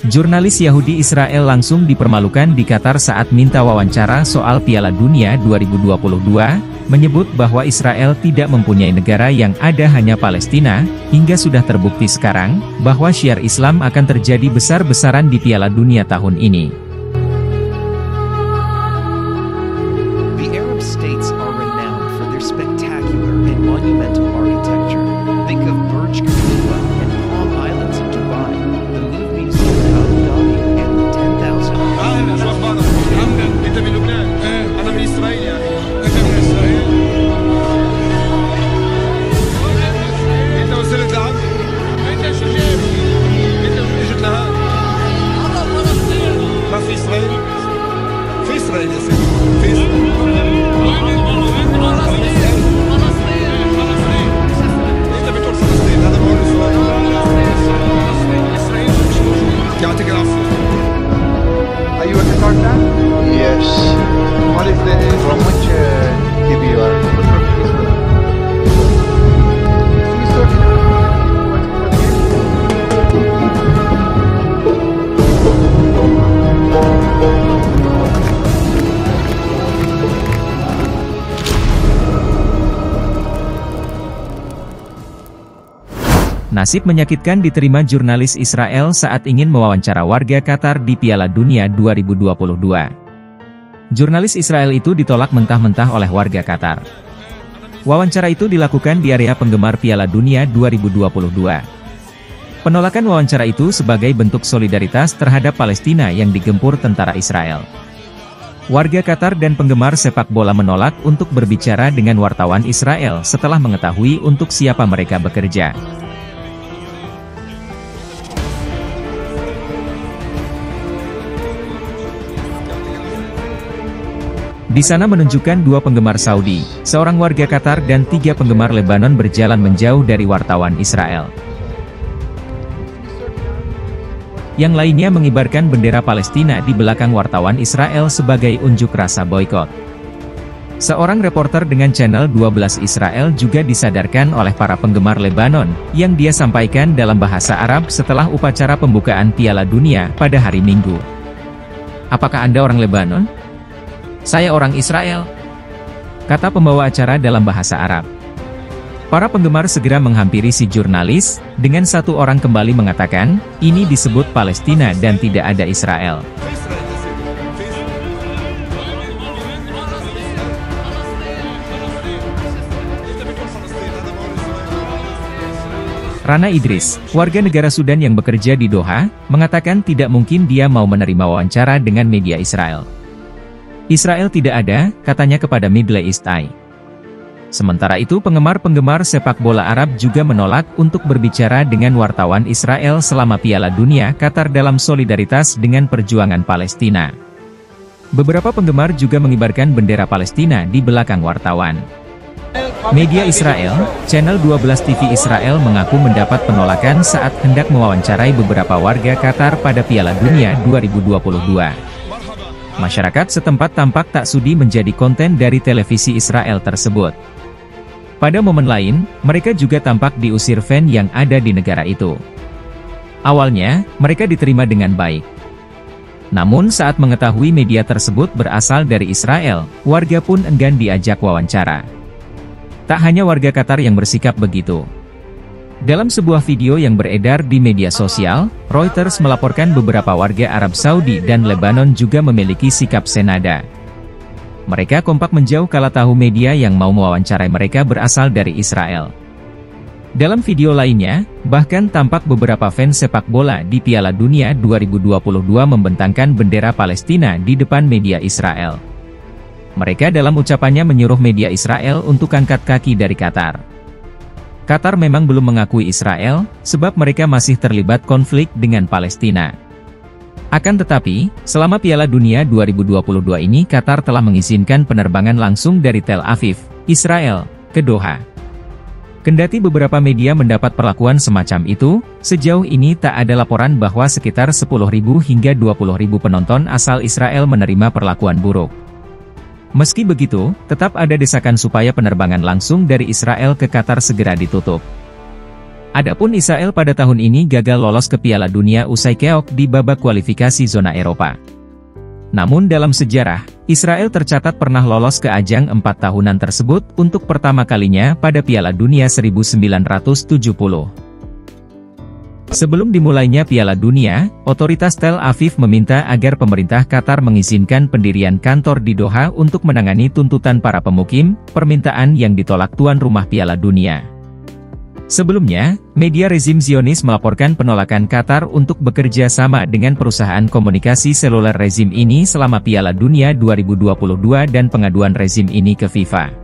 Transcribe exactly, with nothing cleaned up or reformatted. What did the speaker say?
Jurnalis Yahudi Israel langsung dipermalukan di Qatar saat minta wawancara soal Piala Dunia dua ribu dua puluh dua, menyebut bahwa Israel tidak mempunyai negara yang ada hanya Palestina, hingga sudah terbukti sekarang, bahwa syiar Islam akan terjadi besar-besaran di Piala Dunia tahun ini. The Arab states are renowned for their spectacular and monumental architecture. Think of Burj Khalifa and Palm Islands in Dubai, the Louvre Museum in Abu Dhabi, and the ten thousand. أهلا شو أخبارك؟ حمدا، أنت من لبنان؟ إيه، أنا من إسرائيل يا أخي. أنت من إسرائيل؟ أنت وصلت لعب؟ أنت شو جايب؟ أنت إجت لهون؟ أنا فلسطين. ما في إسرائيل؟ في إسرائيل يا سيدي، في إسرائيل. Are you a Qatar fan? Yes. What is the From which uh, T V you are? Nasib menyakitkan diterima jurnalis Israel saat ingin mewawancara warga Qatar di Piala Dunia dua ribu dua puluh dua. Jurnalis Israel itu ditolak mentah-mentah oleh warga Qatar. Wawancara itu dilakukan di area penggemar Piala Dunia dua ribu dua puluh dua. Penolakan wawancara itu sebagai bentuk solidaritas terhadap Palestina yang digempur tentara Israel. Warga Qatar dan penggemar sepak bola menolak untuk berbicara dengan wartawan Israel setelah mengetahui untuk siapa mereka bekerja. Di sana menunjukkan dua penggemar Saudi, seorang warga Qatar dan tiga penggemar Lebanon berjalan menjauh dari wartawan Israel. Yang lainnya mengibarkan bendera Palestina di belakang wartawan Israel sebagai unjuk rasa boikot. Seorang reporter dengan channel dua belas Israel juga disadarkan oleh para penggemar Lebanon, yang dia sampaikan dalam bahasa Arab setelah upacara pembukaan Piala Dunia pada hari Minggu. Apakah Anda orang Lebanon? Saya orang Israel, kata pembawa acara dalam bahasa Arab. Para penggemar segera menghampiri si jurnalis, dengan satu orang kembali mengatakan, ini disebut Palestina dan tidak ada Israel. Rana Idris, warga negara Sudan yang bekerja di Doha, mengatakan tidak mungkin dia mau menerima wawancara dengan media Israel. Israel tidak ada, katanya kepada Middle East Eye. Sementara itu penggemar-penggemar sepak bola Arab juga menolak untuk berbicara dengan wartawan Israel selama Piala Dunia Qatar dalam solidaritas dengan perjuangan Palestina. Beberapa penggemar juga mengibarkan bendera Palestina di belakang wartawan. Media Israel, channel dua belas T V Israel mengaku mendapat penolakan saat hendak mewawancarai beberapa warga Qatar pada Piala Dunia dua ribu dua puluh dua. Masyarakat setempat tampak tak sudi menjadi konten dari televisi Israel tersebut. Pada momen lain, mereka juga tampak diusir fan yang ada di negara itu. Awalnya, mereka diterima dengan baik. Namun saat mengetahui media tersebut berasal dari Israel, warga pun enggan diajak wawancara. Tak hanya warga Qatar yang bersikap begitu. Dalam sebuah video yang beredar di media sosial, Reuters melaporkan beberapa warga Arab Saudi dan Lebanon juga memiliki sikap senada. Mereka kompak menjauh kala tahu media yang mau mewawancarai mereka berasal dari Israel. Dalam video lainnya, bahkan tampak beberapa fans sepak bola di Piala Dunia dua ribu dua puluh dua membentangkan bendera Palestina di depan media Israel. Mereka dalam ucapannya menyuruh media Israel untuk angkat kaki dari Qatar. Qatar memang belum mengakui Israel, sebab mereka masih terlibat konflik dengan Palestina. Akan tetapi, selama Piala Dunia dua ribu dua puluh dua ini Qatar telah mengizinkan penerbangan langsung dari Tel Aviv, Israel, ke Doha. Kendati beberapa media mendapat perlakuan semacam itu, sejauh ini tak ada laporan bahwa sekitar sepuluh ribu hingga dua puluh ribu penonton asal Israel menerima perlakuan buruk. Meski begitu, tetap ada desakan supaya penerbangan langsung dari Israel ke Qatar segera ditutup. Adapun Israel pada tahun ini gagal lolos ke Piala Dunia usai keok di babak kualifikasi zona Eropa. Namun dalam sejarah, Israel tercatat pernah lolos ke ajang empat tahunan tersebut untuk pertama kalinya pada Piala Dunia seribu sembilan ratus tujuh puluh. Sebelum dimulainya Piala Dunia, otoritas Tel Aviv meminta agar pemerintah Qatar mengizinkan pendirian kantor di Doha untuk menangani tuntutan para pemukim, permintaan yang ditolak tuan rumah Piala Dunia. Sebelumnya, media rezim Zionis melaporkan penolakan Qatar untuk bekerja sama dengan perusahaan komunikasi seluler rezim ini selama Piala Dunia dua ribu dua puluh dua dan pengaduan rezim ini ke FIFA.